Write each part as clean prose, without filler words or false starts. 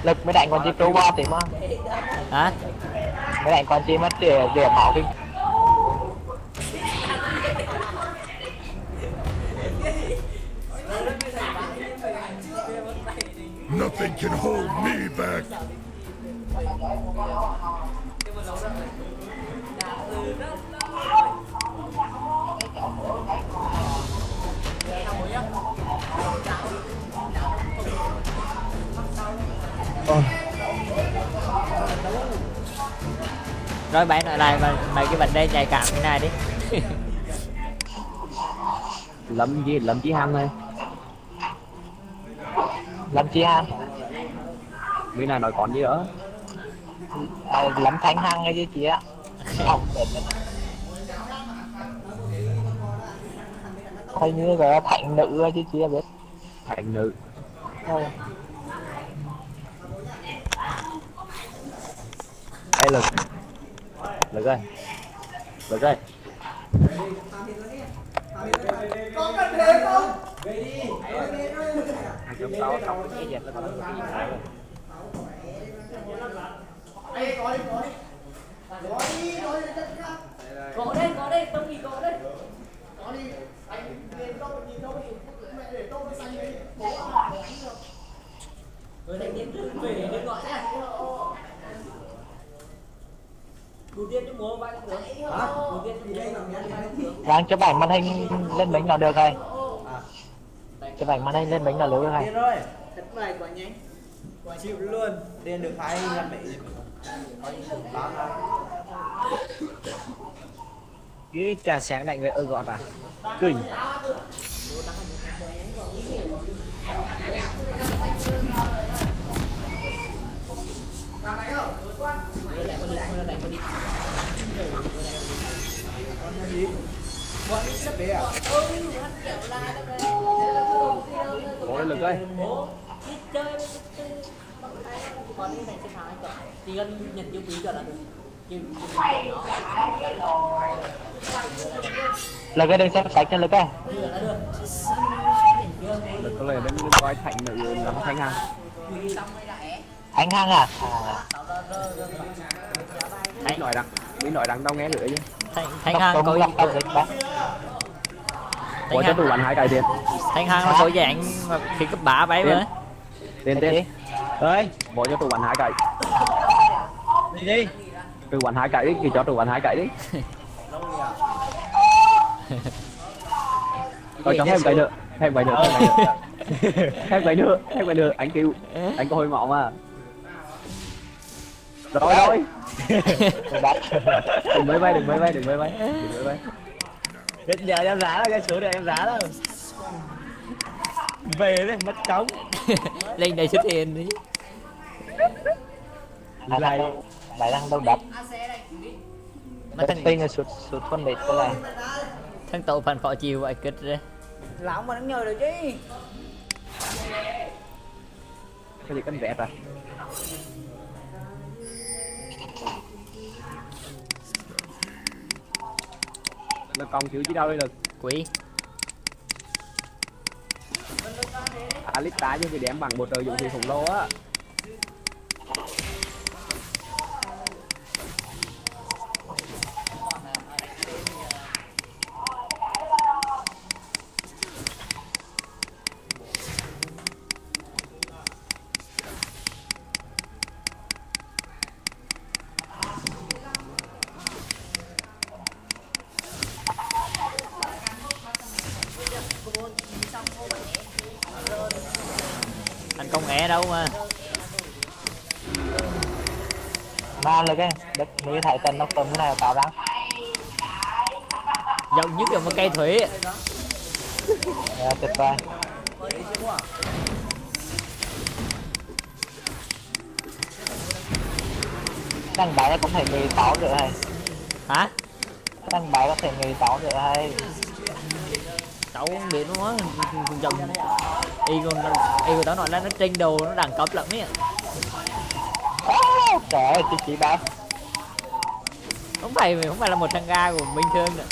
Lực mới đánh con chim trâu bò thì mà. Hả? Mới đánh con chim mất rỉa máu đi. Nothing can hold me back. Rồi bạn lại lại mấy cái vấn đề nhạy cảm thế này đi. Lâm Chí Hằng ơi. Lâm Chí Hằng. Bên này nói còn gì nữa? Lâm Thanh Hằng hay chứ chị á. Hay như cái thành nữ chứ chị biết. Thành nữ. Ê Lực. Lực ơi. Lực ơi. Con cần thế không? Về đi. Thằng trong tao xong cái dẹp lên rồi. Ê, có đi. Có đây, tao nghỉ có đây. Có đi. Anh nhìn đâu mẹ để tôm cái xanh đấy. Bố à, để anh được. Rồi thành niên về để gọi nha. Đầu tiên cho bố vai được. Hả? Đầu tiên cho bố. Đang chụp ảnh màn hình lên bánh nào được hay? Chụp ảnh màn hình lên bánh nào được hay? Điên rồi, thất bại quá nhanh. Quá chịu luôn. Điên được 2 làm mẹ. Cái trà sáng lạnh với gọt à? Kinh. Ôi Lực ơi. Chỉ cần nhận chữ ký cho là được. Lực ơi đừng xem sách cho Lực ơi. Lực có lời đến coi Thành nữ lắm Thanh Hằng. Anh Hằng à? Bí nói đắng tao nghe nữa chứ. Thanh Hằng có Bỏ cho tụi bạn 2 cái tiền. Thanh Hằng là có dạng khi cấp 3 vậy mà. Tiền. Ơi, bỏ cho tụi bạn 2 cái. Đi. Tụi bạn 2 cái đi, thì cho tụi bạn 2 cái đi. Rồi cho thêm cái nữa. Thêm cái nữa, anh kêu. Anh có hồi máu mà. Rồi. Đừng mới bay. Bây giờ em giá là cái số này em giá đâu. Về đấy mất trống. Lên đây xuất hiện đi. Lại đang đâu đập. Mà thằng tin là sụt con địch cái này. Thằng tổ phần khó chịu vậy kịch rồi. Lão mà nó nhờ được chứ. Cái gì cánh vẹt à? Là con chữ chứ đâu đây Lực. Quỷ. Alita chứ thì đem bằng một trời dụng thì khủng lồ á. Anh công nghệ đâu mà. Mà Lực ơi, đất mới thấy tên nó tầm cái này tạo ra. Giống như kiểu một cây thủy. Tuyệt vời. Thằng bé nó cũng thể 16 rồi hay. Hả? Thằng bé có thể 16 rồi hay. Cháu không biết nó dòng y của tao nói là nó trên đồ nó đẳng cấp lắm ấy. Trời ơi chị ba. Không phải là một thằng ga của bình thường nữa.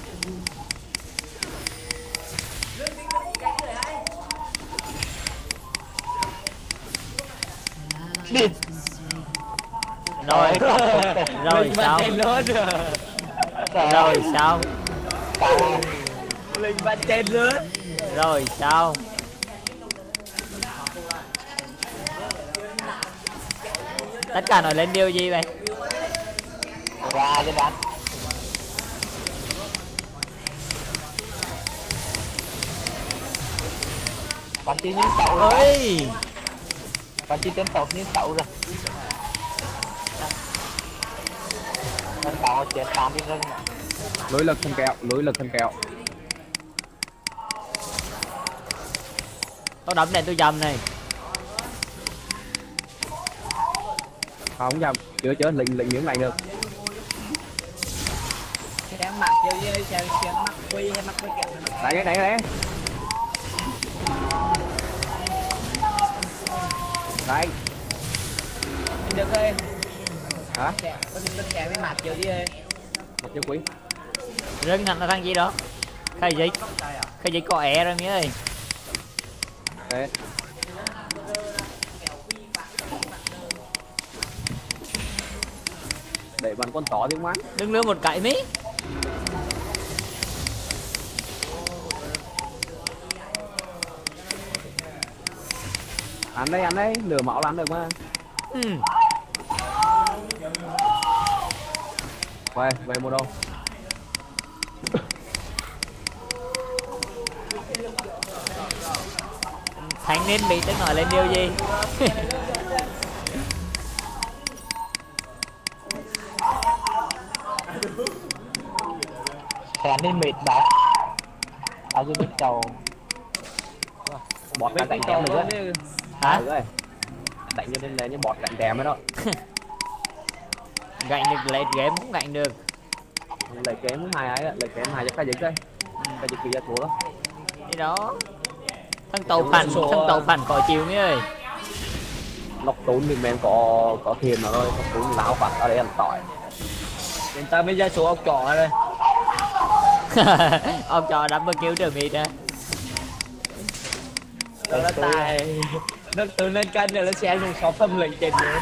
đi Rồi. Rồi sao? Rồi sao? Linh bắn trên luôn. Rồi sao? Tất cả nói lên điều gì vậy? ra cho bạn bạn chỉ những cậu rồi Ơi. bạn chỉ tên tộc những cậu rồi bạn cậu chết 8 đi rừng Lối lực thân kẹo, lối lực thân kẹo. Tao đấm này tôi dầm này. Không nhầm, chưa lệnh những này được. Xem mặt chơi với xem mặt quy hay mặt quy kẹo. Đấy. Đây. Được ơi. Hả? Có tin kẹo với mặt chơi với Một chiếc quý. Rừng hẳn là thằng gì đó. Khai dịch có ẻ rồi mía ơi. Đấy. Để bắn con chó tiếng mắn. Đừng lừa một cái mí. Ăn đây, lửa máu là ăn được mà. Về một đâu. Thanh niên bị tức nói lên điều gì? sẽ nên mệt bạn tao chưa biết cầu Bọt cạnh tèm được đấy. Hả? Rồi. Đánh cho nên là như bọt cạnh tèm ấy đó. Gạnh được late game không gạnh được. Lấy kém hai ấy, lấy kém hai cho khai dịch đây. Khai dịch kia ra thua đó. Đi đó. Thằng tàu phản có chiều mía ơi. Lọc tốn thì mình có thiền nó thôi, lọc tốn láo phạt ở đây ăn tỏi. Chúng ta mới ra số ốc trọ đây. Ông cho đấm kêu trở mịt á. Đó là tài. Nó từ lên cân rồi nó xem dùng 6 phân lệnh trên nữa.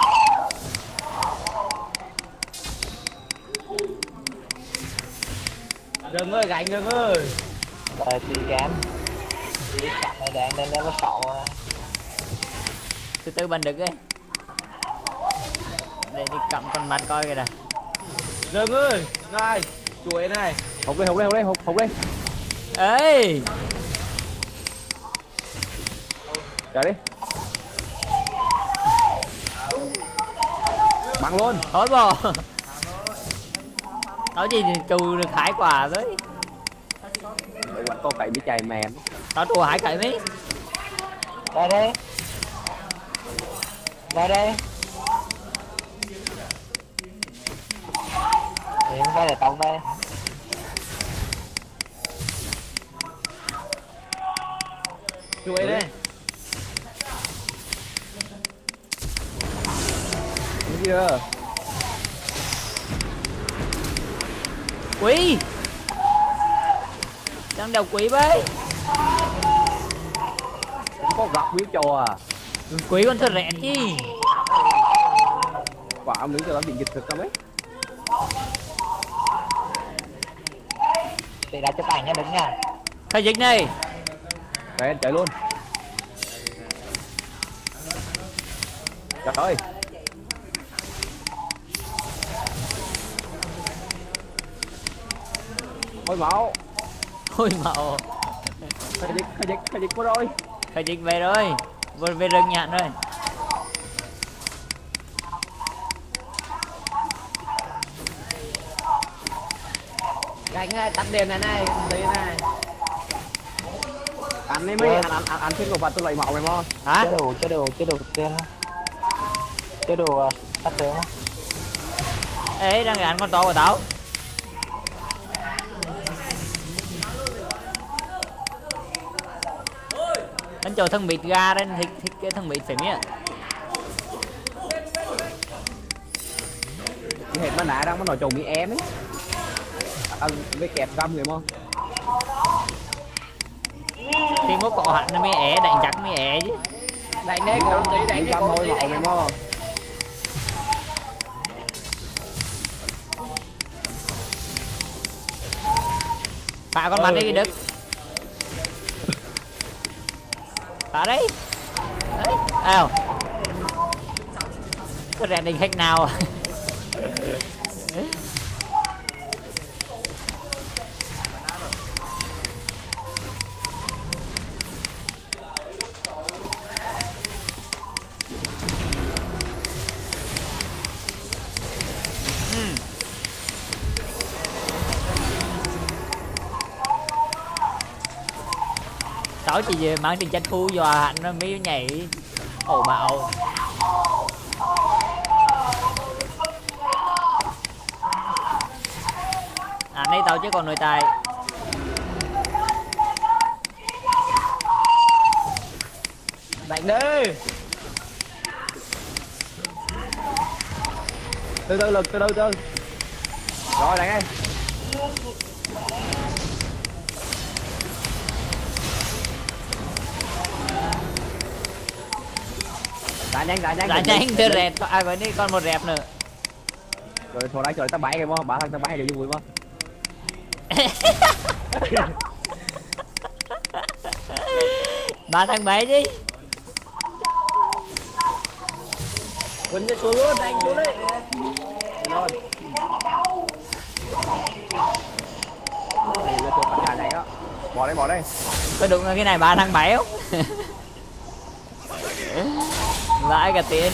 Đừng ơi, gánh đừng ơi. rồi thì kém thì chặn này đèn nên nó sọ Từ từ bắn được ấy. Để đi cầm con mắt coi kìa nè. Đừng ơi, này, chuối này. Hộc đi. Ê. Chờ đi. Bắn luôn. Thôi bò. Nói gì thì trù được 2 quả đấy. Để quán có cậy bị chày mềm. Tao trù 2 cái mấy. ra đây thì không phải là tông đây Chuối đây. Cái gì đó. Quý. Đang đầu quý bấy. Không có gặp biết trò à. Quý con thật rẻ chi. Quả ông đứng cho nó bị dịch thực không ấy. thì đã chụp ảnh nha đứng nha Khai dịch này. Đấy, chạy luôn. Trời ơi. Ôi máu. Ôi mạo. Khai dịch có rồi. Khai dịch về rồi. Vừa về rừng nhạn rồi. Gánh này, tắt đèn này này, đây này. Ăn đi mấy, ăn thêm đồ vật tôi lấy máu mày mo. Hả? chế đồ tiền chế đồ tắt tướng Ê, đang ăn con to của tao. Anh cho thằng bịt ga lên thích cái thằng bịt phải mía. Cái hệt mà nã đang nói chồng bị em ấy. Ăn với kẹp găm người mo. Thì có cọ hẳn nó mới ẻ đánh chắc mới ẻ chứ. Đánh đấy con tí đánh cái con tí đánh mò. Phá con bắn đi Đức. Phá đấy. Đấy. Ao. Có rèn đình khách nào à? Cháu chỉ về mang tình tranh thu dọa hắn nó mới nhảy ổ bạo. À đây tao chứ còn nội tài. Đánh đi. Từ từ lực từ từ. Rồi đánh đi. Đánh nhanh đưa rẹt à với đi còn một rẹp nữa. Rồi thôi đánh trời ta bãi cái mò, bả thằng ta bãi đều vui mò. Ba thằng bảy đi. Quấn cho xuống luôn, đánh xuống đấy. Rồi. Đây là chỗ cả này đó. Bỏ đây. Có đúng là cái này 3 thằng 7 không? Vãi cả tiền.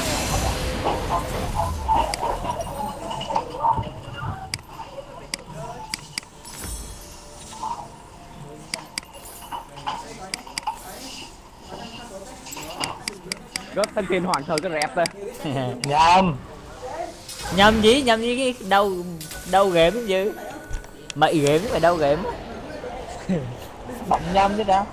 Rất thân thiên hoàng thời cái rẹp thôi. Nhầm gì cái đâu game chứ. Mày game phải đâu game. Bấm nhầm chứ đâu.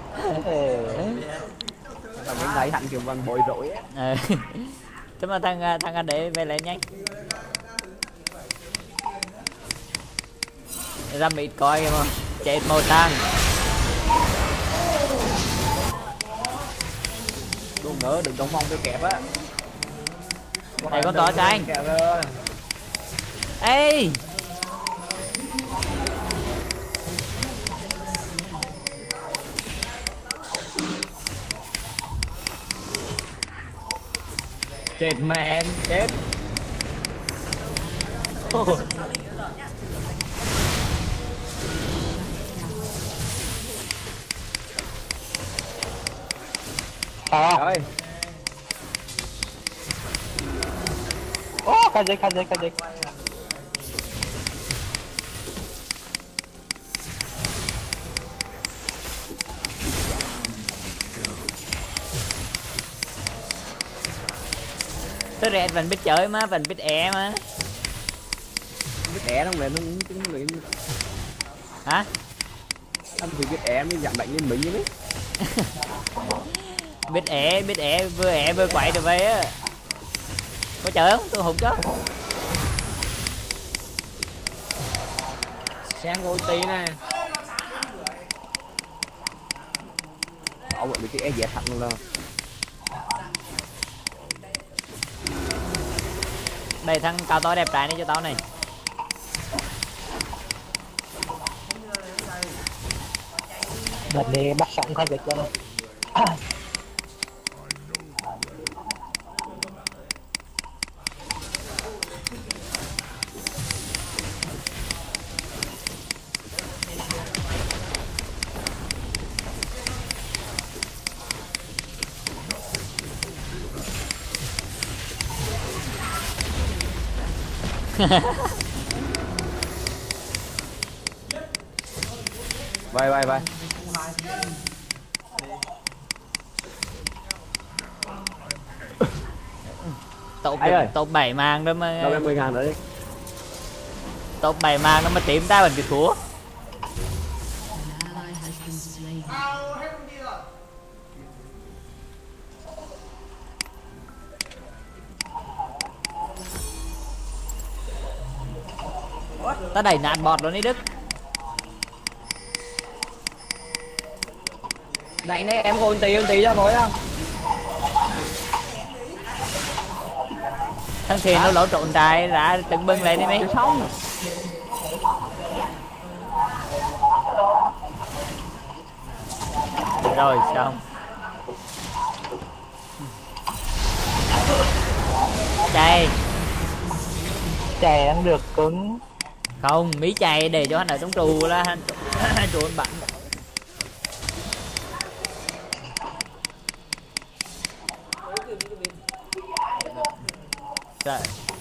Mình thấy thằng kiểu bằng bồi rối á. Thế mà thằng anh để về lại nhanh. Ra mịt coi kìa mà. Chết màu sang. Đừng nữa, đừng trong phong tôi kẹp á. Này con to cho anh. Ê. Chết mẹ, chết. Rồi. Ô, cái gì. Tôi rẹt vẫn biết chơi mà, vẫn biết é mà. Biết é không này nó luyện. Hả? Anh thì biết é mới giảm bệnh lên Mỹ đấy. biết é vừa quậy được vậy á. Có chờ không? Tôi hụt chứ. Sáng có tí nè. Bỏ bọn cái é dễ thật luôn đâu. Đây thằng cao to đẹp trai này cho tao này. Đợt đi bắt sống khai dịch cho nó. Vai. Top 7 mang đó mà. Đâu em 10.000 nữa đi. Top 7 mang nó mà tím ta vẫn bị thua. Ta đẩy nạt bọt rồi đi Đức. Đánh đấy em ôn tí cho thôi á. Thằng Thiền nó lỗ trộn trại ra từng bưng lên đi mấy. Xong. Rồi xong. Chạy. Chè đang được cứng. Không, Mỹ chạy để cho anh ở trong trù là anh trụ anh bắn. Rồi.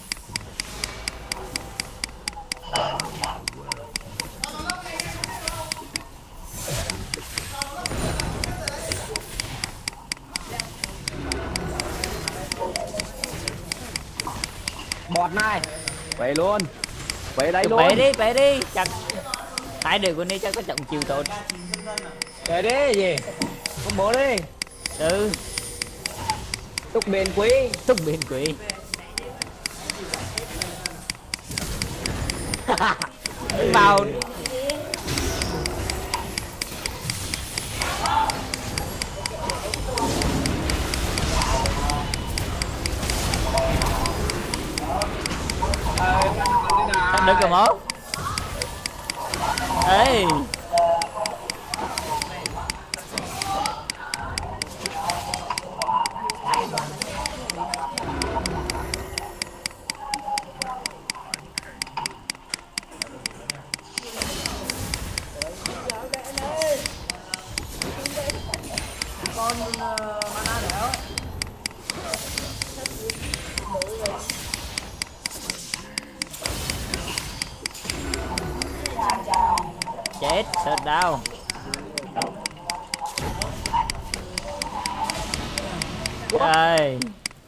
Bọt này. Về luôn. Về đây luôn. Bể đi, chắc hai đứa con đi chắc có trọng chiều tốt. Về đi gì? Công bố đi. Ừ. Túc bền quý. Túc biên quỷ. Vào. Thằng đừng cầm máu. Ê. Chết, sợ đau. Rồi.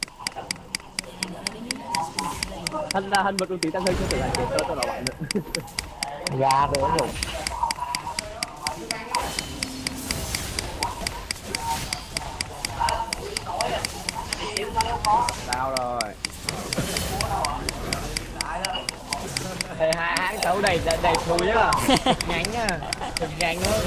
Hân vật tí tăng hơi cho tự lại chết cho nó bạn nữa. Ra rồi rồi. Sao rồi? Ê, hai tấu đầy thùi nhá. Nhanh nhá. Nhanh hơn.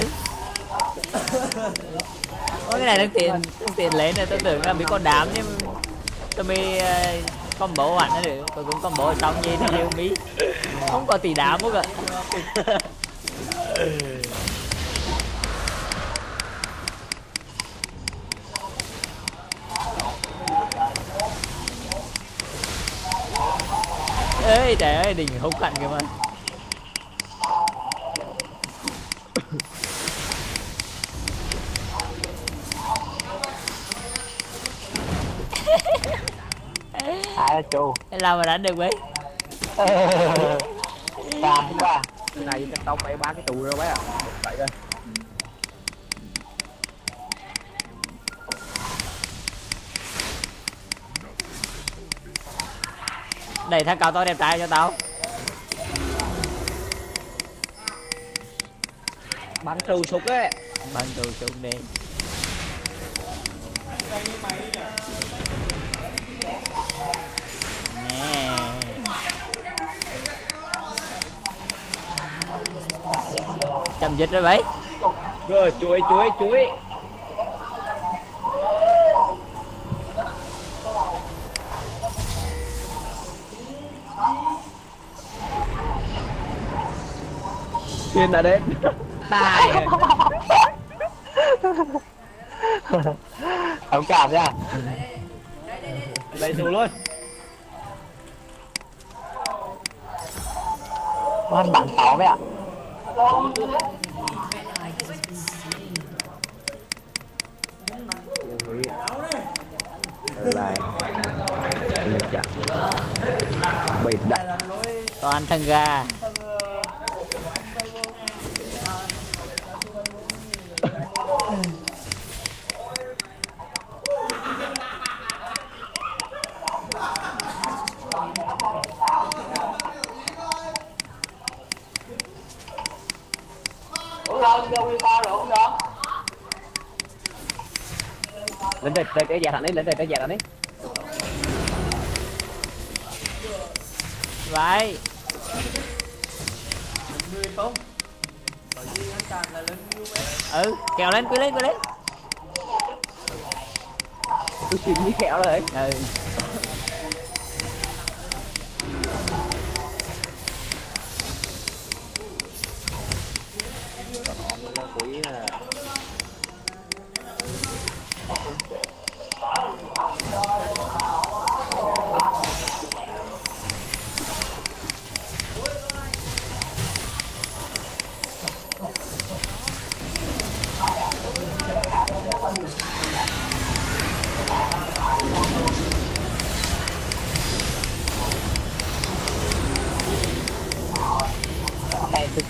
Ôi cái này thằng tiền lấy này tôi tưởng là bị con đám nhưng tôi mới combo hẳn nó được, tôi cũng combo xong gì thì không biết không có tỷ đám không ạ. Ê trời ơi đỉnh hút cạnh kìa mà. Ai là chủ? Làm mà đánh được mấy. Làm quá. Cái này tông mấy ba cái tù rồi mấy à. Vậy thôi. Đẩy thằng cao to đẹp trai cho tao. Bắn trù sục ấy. Bắn trù sục đi. Nè. Chậm dịch rồi mấy. Rồi chuối. Tiên đã đến. Tài. Không cảm nha. Lấy dù luôn. Con bắn 6 đấy ạ. Lại. Chặt. Bịt đặt. Toàn thằng gà. Lên đây cái dạt thằng ấy, lên đây cái dạt thằng ấy. Vậy. Ừ, kéo lên, cứ lên. Tôi xịn như kẹo rồi. Ừ.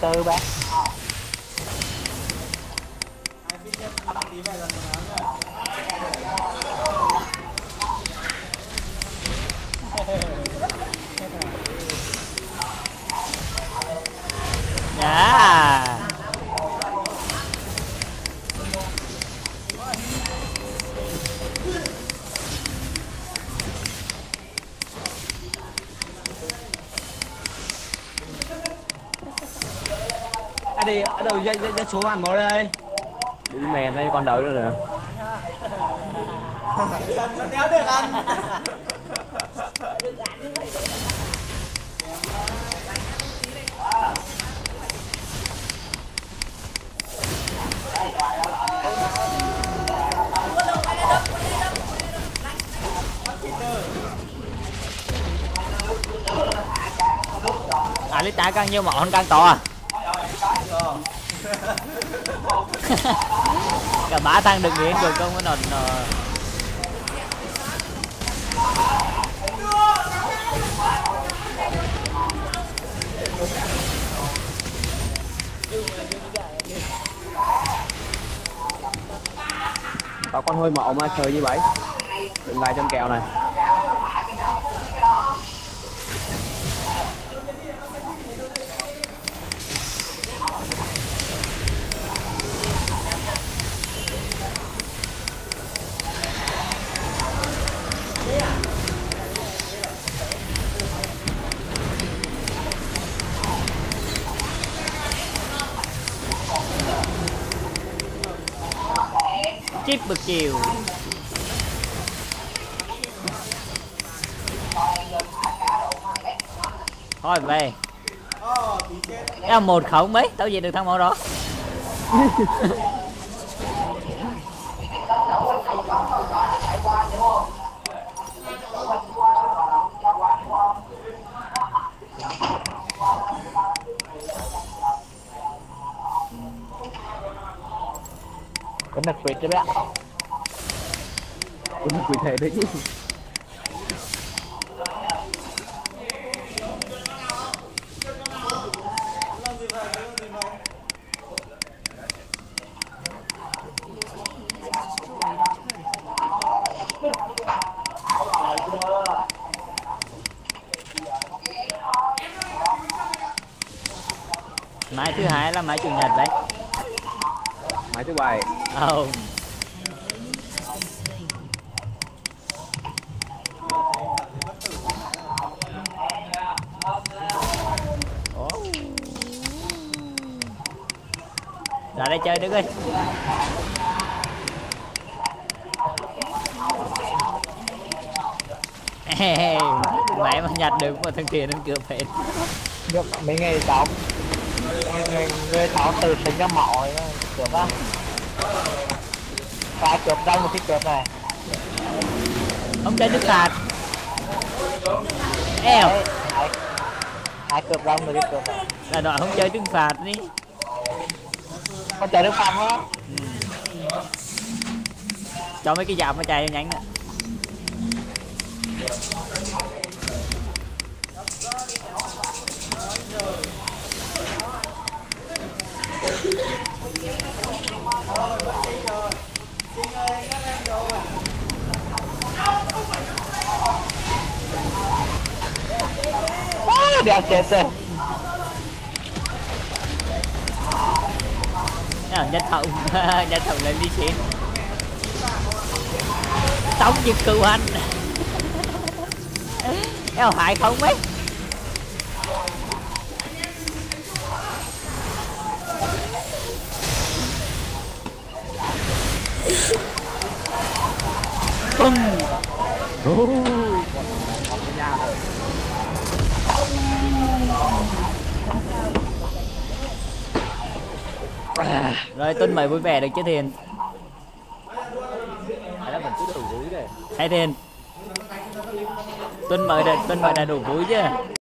từ bạn. Dạ. Đi ở đâu ra số ăn bỏ đây. Đi mèn đây con đợi nữa nè. Đéo được ăn. Alita càng nhiều món càng to à. Cả ba thằng đừng nghiến rồi không có nọ. Tao con hơi mộ mà chơi như vậy. Đừng lại trên kèo này. Triple kill. Thôi về. Em 1-0 mấy, tao về được thằng màu đó. Cái này quỵt đấy bạn. Cũng quỵt thể đấy chứ. Mai thứ hai là mai chủ nhật đấy. Mai thứ bảy. Ra đây chơi được ơi. Mẹ mà nhặt được mà thằng kia nó cướp hết. Mấy ngày đó người tháo từ sinh ra mỏ cướp á. Phải cướp răng một cái cướp này. Ông chơi nước phạt. Eo. Hai cướp răng một cái cướp này. Là đoạn không chơi nước phạt đi. Con chơi nước phạt không? Cho mấy cái dạo mà chạy nhanh nè. Đeo chết rồi. Nhất Hồng Nhất Hồng lên đi xịn. Tống giật cừu anh. Eo hại không mấy. Bum. Rồi Tuân mời vui vẻ được chứ Thiền. Hay Thiền. Tuân mời đã đủ vui chứ.